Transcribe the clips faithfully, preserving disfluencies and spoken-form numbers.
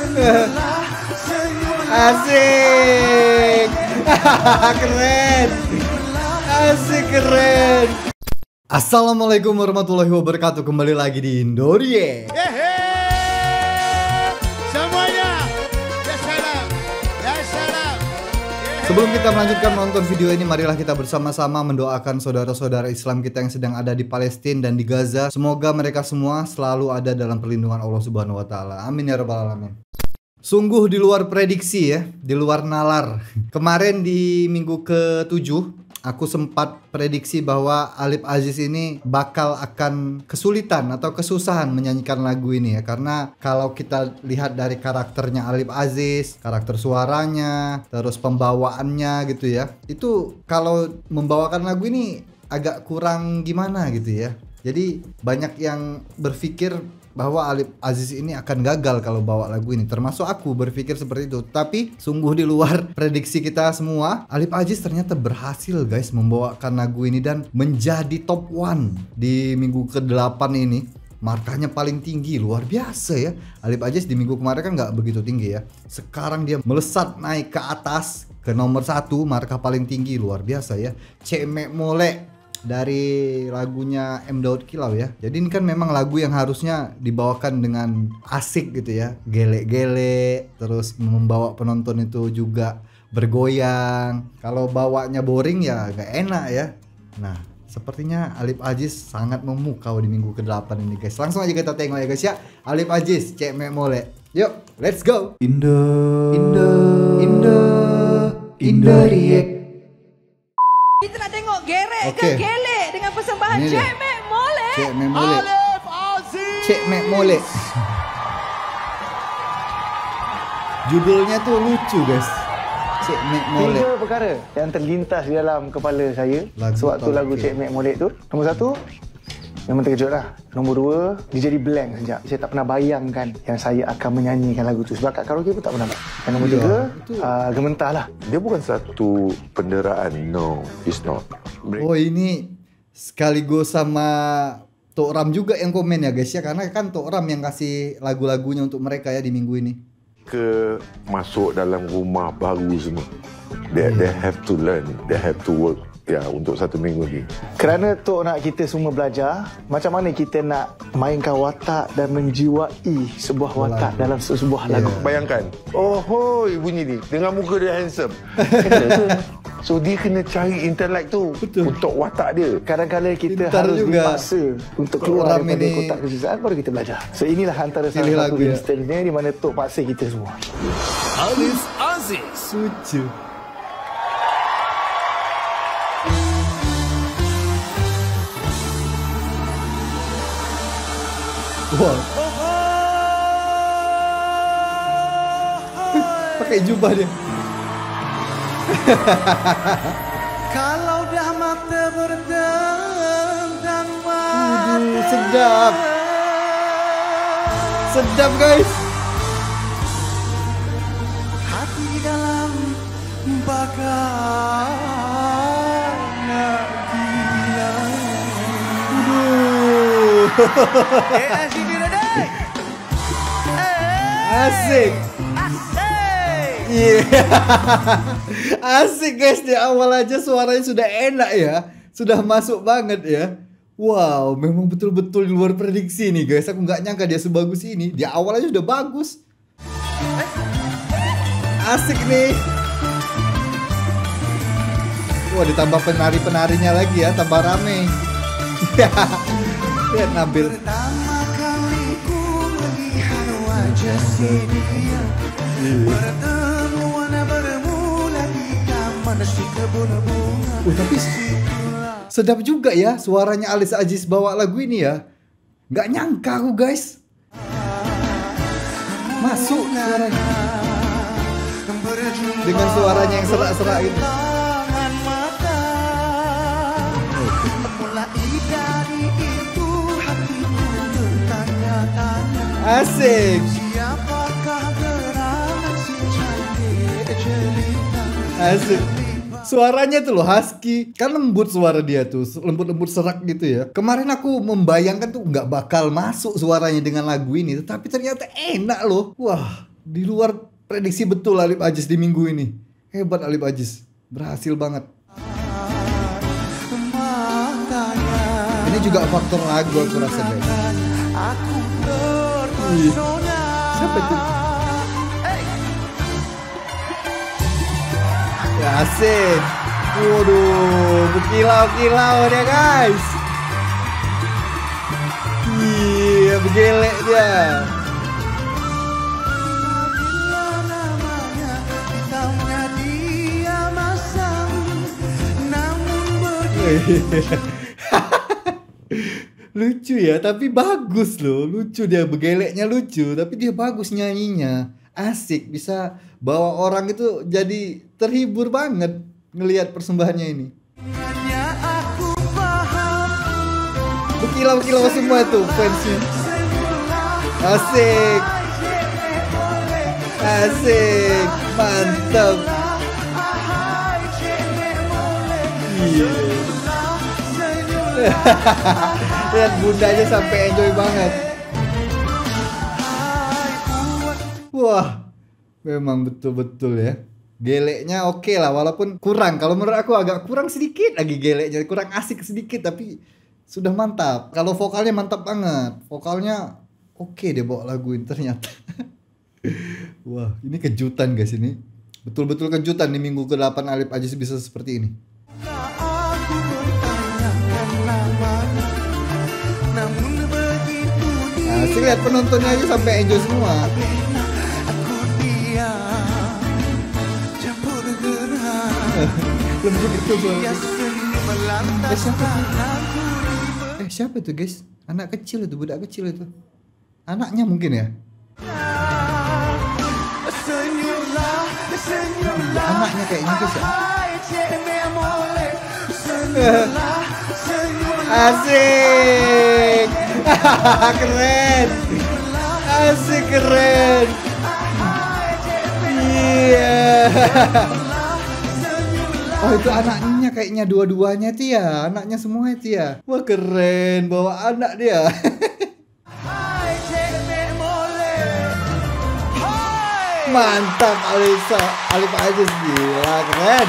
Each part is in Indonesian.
Asik. Keren. Asik, keren. Assalamualaikum warahmatullahi wabarakatuh. Kembali lagi di Indorie. Hehe. Semuanya. Ya salam. Ya salam. Sebelum kita melanjutkan menonton video ini, marilah kita bersama-sama mendoakan saudara-saudara Islam kita yang sedang ada di Palestina dan di Gaza. Semoga mereka semua selalu ada dalam perlindungan Allah Subhanahu wa taala. Amin ya rabbal alamin. Sungguh di luar prediksi ya, di luar nalar. Kemarin di minggu ketujuh, aku sempat prediksi bahwa Alip Aziz ini bakal akan kesulitan atau kesusahan menyanyikan lagu ini ya. Karena kalau kita lihat dari karakternya Alip Aziz, karakter suaranya, terus pembawaannya gitu ya, itu kalau membawakan lagu ini agak kurang gimana gitu ya. Jadi banyak yang berpikir bahwa Alip Aziz ini akan gagal kalau bawa lagu ini. Termasuk aku berpikir seperti itu. Tapi sungguh di luar prediksi kita semua, Alip Aziz ternyata berhasil guys membawakan lagu ini dan menjadi top one di minggu ke delapan ini. Markahnya paling tinggi, luar biasa ya. Alip Aziz di minggu kemarin kan nggak begitu tinggi ya. Sekarang dia melesat naik ke atas ke nomor satu, markah paling tinggi, luar biasa ya. Cemek Molek dari lagunya M Daud Kilau ya. Jadi ini kan memang lagu yang harusnya dibawakan dengan asik gitu ya, gelek-gelek, terus membawa penonton itu juga bergoyang. Kalau bawanya boring ya gak enak ya. Nah, sepertinya Alip Aziz sangat memukau di minggu ke delapan ini guys. Langsung aja kita tengok ya guys ya. Alip Aziz, Cemek Molek. Yuk, let's go. Indo, Indo, Indo, Indorie. Kita nak tengok gerek okay. ke gelek dengan persembahan Cemek Molek. Cemek Molek. Alip Aziz. Cemek Molek. Judulnya tuh lucu guys. Cemek Molek. Tiga perkara yang terlintas di dalam kepala saya lagu sewaktu lagu okay. Cemek Molek tu. Nombor satu, memang terkejut lah. Nombor dua, dia jadi blank sekejap. Saya tak pernah bayangkan yang saya akan menyanyikan lagu tu. Sebab kat karaoke pun tak pernah. Dan nombor ya, tiga, uh, gementar lah. Dia bukan satu penderaan. No, it's not. Oh ini sekaligus sama Tok Ram juga yang komen ya guys ya. Karena kan Tok Ram yang kasih lagu-lagunya untuk mereka ya di minggu ini. Ke masuk dalam rumah baru semua. They, they have to learn. They have to work. Ya, untuk satu minggu lagi. Kerana Tok nak kita semua belajar macam mana kita nak mainkan watak dan menjiwai sebuah watak dalam sebuah lagu. Yeah. Bayangkan, oh hoi bunyi ni dengan muka dia handsome. So dia kena cari intelek tu. Betul. Untuk watak dia. Kadang-kadang kita Pintar harus juga. dipaksa untuk keluar Ram daripada ini kotak kesusahan baru kita belajar. So inilah antara Pilih salah satu lagu ya. instannya di mana Tok paksa kita semua. Alip Aziz. Lucu. Wow. Pakai jubah dia. Kalau dah mata berdendang mata. Aduh, sedap. Sedap guys. Hati dalam bakar nak gila. Eh, asik dia dah. Asik. Iya. Asik guys, di awal aja suaranya sudah enak ya. Sudah masuk banget ya. Wow, memang betul-betul di luar prediksi nih guys. Aku nggak nyangka dia sebagus ini. Di awal aja sudah bagus. Asik nih. Wah, ditambah penari-penarinya lagi ya, tambah rame. Lihat Nabil. Pertama kali ku melihat wajah si dia. Pertemuan bermula di taman si kebun bunga. Uh, tapi sedap juga ya suaranya Alip Aziz bawa lagu ini ya. Nggak nyangka aku guys. Masuk suaranya. Dengan suaranya yang serak-serak gitu. Asik. Asik. Suaranya tuh loh husky. Kan lembut suara dia tuh, lembut-lembut serak gitu ya. Kemarin aku membayangkan tuh nggak bakal masuk suaranya dengan lagu ini, tetapi ternyata enak loh. Wah, Di luar prediksi betul Alif Aziz di minggu ini. Hebat Alif Aziz. Berhasil banget. Ini juga faktor lagu aku rasa guys. Wih, siapa itu? Ya asik. Waduh, berkilau-kilau dia guys. Iya, bergelek dia. Lucu ya, tapi bagus loh. Lucu dia, bergeleknya lucu, tapi dia bagus nyanyinya. Asik, bisa bawa orang itu jadi terhibur banget ngelihat persembahannya ini. Berkilau-kilau semua tuh fansnya. Asik. Asik, mantap. Iya. Lihat bundanya sampai enjoy banget. Wah, memang betul-betul ya. Geleknya oke okay lah, walaupun kurang. Kalau menurut aku agak kurang sedikit lagi geleknya, kurang asik sedikit, tapi sudah mantap. Kalau vokalnya mantap banget, vokalnya oke okay dia bawa lagu ini ternyata. Wah, ini kejutan guys ini. Betul-betul kejutan di minggu ke delapan Alif Aziz bisa seperti ini. Nah, sih lihat penontonnya aja sampai enjoy semua. Lembut itu suara. Eh siapa itu? Eh siapa itu guys? Anak kecil itu, budak kecil itu. Anaknya mungkin ya? Ya anaknya kayaknya guys ya. Asik. Keren. Asik keren. Iya. Oh itu anaknya kayaknya dua-duanya itu ya. Anaknya semua itu ya. Wah keren, bawa anak dia. Mantap Alisa, Alif Aziz gila keren.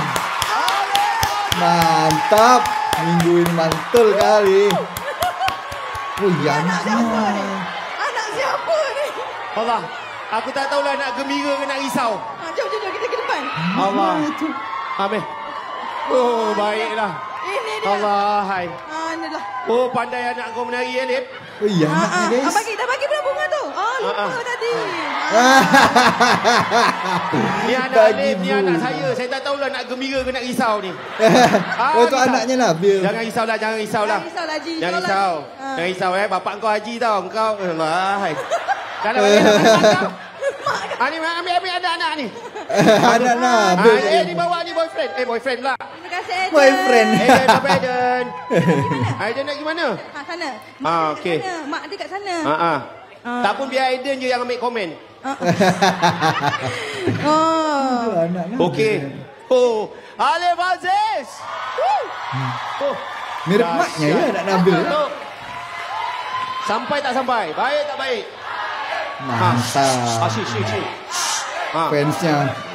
Mantap, minggu ini mantul kali. Oh iya anaknya. Anak siapa ni? Allah, aku tak tahulah nak gembira ke nak risau. Ha, jom, jom, jom kita ke depan. Allah. Ambil. Oh, baiklah. Ini dia. Allah, hai. Ha, ni lah. Oh, pandai anak kau menari, Alif. Oh iya Ha, anaknya ha. guys. Ah, bagi, dah bagi berapa bunga tu? Oh, lupa Ah, ah. tadi. Ni anak Bagi Alif, ni bunga. anak saya. Saya tak tahulah nak gembira ke nak risau ni. Oh itu risau. anaknya Nabil. Jangan risaulah, jangan risaulah. Jangan risau lah, Haji. Jangan Kalau risau. lagi- Ha. Jangan risau eh. Bapak kau haji tau. Kau, Allah, hai. Dah lah, balik lah. Ah, ni ambil, ambil anak-anak ni. Anak Nabil. Ah, eh, ni bawa ni boyfriend. Eh, boyfriend lah. Terima kasih, Eden. Boyfriend. Aiden, apa Aiden? Aiden nak pergi mana? Ha, sana. Mak Ah, dia okey. kat sana. Mak dia kat sana. Ha ah. Tak pun biar Aiden je yang ambil komen. Oh. Anak Nabil. Okey. Oh, Alif Aziz. Oh. Mirip maknya ya anak Nabil. Ya? Tu. Sampai tak sampai? Baik tak baik? Mantap. Ah, syik, syik, syik. Ha. Fansnya.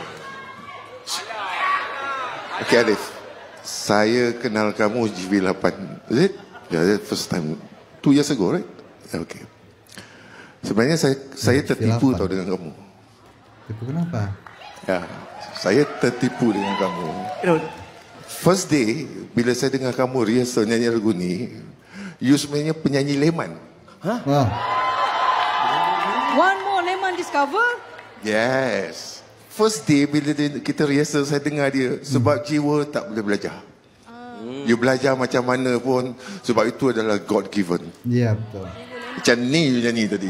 Okay Alif, saya kenal kamu G V lapan. Is it? Yeah, that first time. Two years ago, right? Yeah, okay. Sebenarnya saya saya G V tertipu lapan. tau dengan kamu. Itu kenapa? Ya, saya tertipu dengan kamu. First day, bila saya dengar kamu rehearsal nyanyi lagu ni, you sebenarnya penyanyi Leman. Wah. One more lemon discover. Yes. First day bila dia, kita rehearsal saya dengar dia sebab jiwa tak boleh belajar. You belajar macam mana pun sebab itu adalah God given. Iya betul. Macam ni you nyanyi tadi.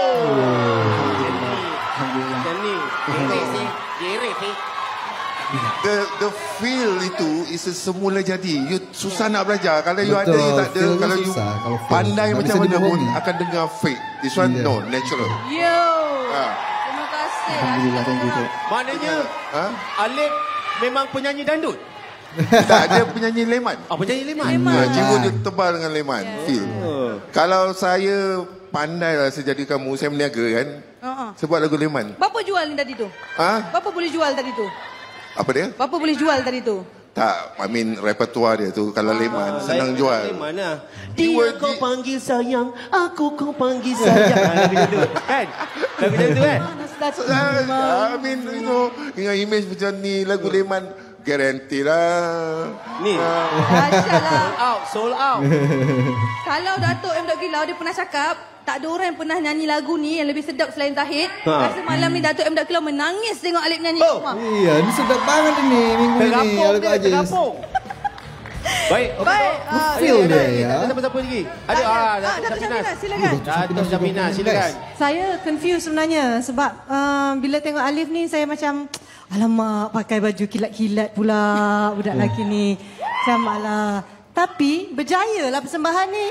Macam ni. Gerik sih. Gerik sih. The the feel itu is semula jadi. You susah nak belajar. Kalau you Betul, ada you tak ada. feel tu Kalau you susah, kalau feel. pandai Tak macam bisa mana pun dibohongi. akan dengar fake. This one Yeah. no natural. Yo. Ha. Terima kasih. Alhamdulillah, thank you, Tok. Maknanya Ha? Alif memang penyanyi dandut. Tak, dia penyanyi Leman. Oh, penyanyi Leman. Leman. Ha, jiwa dia tebal dengan Leman. Feel. Oh. Kalau saya pandai lah saya jadi kamu, saya meniaga kan. Uh-uh. Sebab lagu Leman. Berapa jual ni tadi tu? Ah, Berapa boleh jual tadi tu? apa dia? Berapa boleh jual tadi tu? Tak, I mean repertoire dia tu kalau Leman senang jual. Mana? Jiwa Dia kau ji- panggil sayang, aku kau panggil sayang. Ah, lagu tu kan? Lagu tu kan? Ah, I mean you know, dengan image macam ni lagu Leman guarantee lah. Ni. Dahsyat lah. Out, sold out. Kalau Datuk M. Kilau dia pernah cakap, tak ada orang yang pernah nyanyi lagu ni yang lebih sedap selain Tahid. Ha. Rasa malam ni Datuk M. Kilau menangis tengok Alif nyanyi Oh. kat rumah. Iya, ini sedap banget ini minggu ini. Terapung Alif dia, Aziz. terapung. Baik, okey. Baik. Tok. ah, Feel Ada- dia ada- ya. Ada siapa-siapa lagi? Ada Ada. ah, Ah, Datuk Datuk Syafina. Syafina, silakan. Datuk Syafina, silakan. Saya confused sebenarnya sebab uh, bila tengok Alif ni saya macam alamak pakai baju kilat-kilat pula budak lelaki ni. Macam alah. Tapi berjaya lah persembahan ni.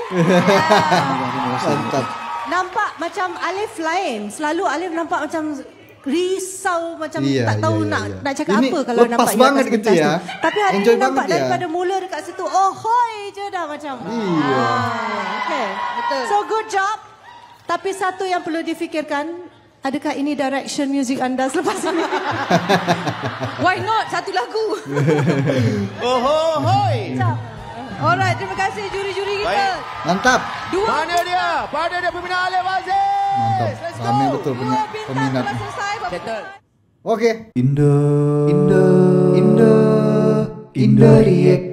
Mantap. Nampak macam Alif lain. Selalu Alif nampak macam risau macam Iya, tak tahu iya, nak iya. nak cakap Ini apa kalau lepas nampak dia banget atas gitu pentas ya. tu. Tapi hari Enjoy ni nampak banget ya. daripada mula dekat situ oh hoi je dah macam. Iya. Ah, okay. Betul. So good job. Tapi satu yang perlu difikirkan, adakah ini direction music anda selepas ini? Why not? Satu lagu. Oh, ho, hoi. Alright, terima kasih juri-juri kita. Baik. Mantap. Dua Mana dia? Mana dia pembina Alif Aziz? Mantap. Let's go. Kami betul Dua punya bintang peminat. telah selesai. Bapak. Settle. Oke. Indo, Indo, Indo, Indo React.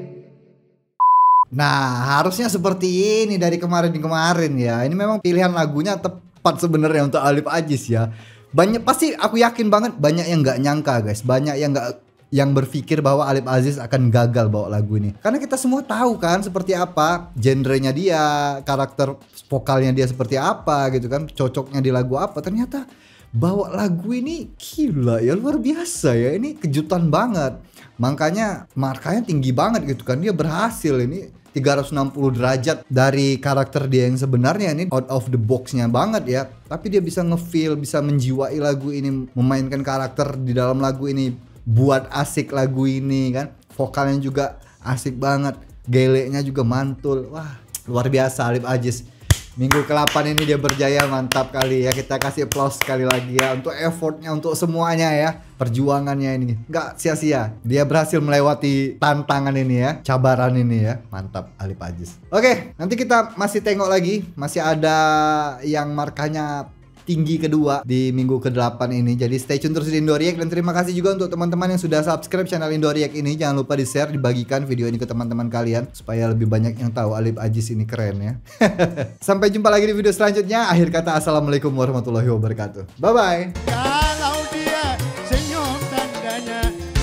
Nah, harusnya seperti ini dari kemarin-kemarin ya. Ini memang pilihan lagunya tepat sebenarnya untuk Alif Aziz ya. Banyak pasti aku yakin banget banyak yang nggak nyangka guys, banyak yang nggak yang berpikir bahwa Alif Aziz akan gagal bawa lagu ini. Karena kita semua tahu kan seperti apa genrenya dia, karakter vokalnya dia seperti apa gitu kan, cocoknya di lagu apa. Ternyata bawa lagu ini gila ya, luar biasa ya. Ini kejutan banget. Makanya markanya tinggi banget gitu kan. Dia berhasil ini tiga ratus enam puluh derajat dari karakter dia yang sebenarnya, ini out of the box-nya banget ya. Tapi dia bisa nge-feel, bisa menjiwai lagu ini, memainkan karakter di dalam lagu ini, buat asik lagu ini kan. Vokalnya juga asik banget, geleknya juga mantul. Wah, luar biasa Alif Aziz. Minggu ke delapan ini dia berjaya, mantap kali ya. Kita kasih applause sekali lagi ya untuk effortnya, untuk semuanya ya. Perjuangannya ini nggak sia-sia. Dia berhasil melewati tantangan ini ya, cabaran ini ya. Mantap Alif Aziz. Oke, nanti kita masih tengok lagi. Masih ada yang markanya tinggi kedua di minggu ke delapan ini. Jadi stay tune terus di Indo React. Dan terima kasih juga untuk teman-teman yang sudah subscribe channel Indo React ini. Jangan lupa di share, dibagikan video ini ke teman-teman kalian supaya lebih banyak yang tahu Alif Aziz ini keren ya. Sampai jumpa lagi di video selanjutnya. Akhir kata assalamualaikum warahmatullahi wabarakatuh. Bye bye. Kalau dia senyum tandanya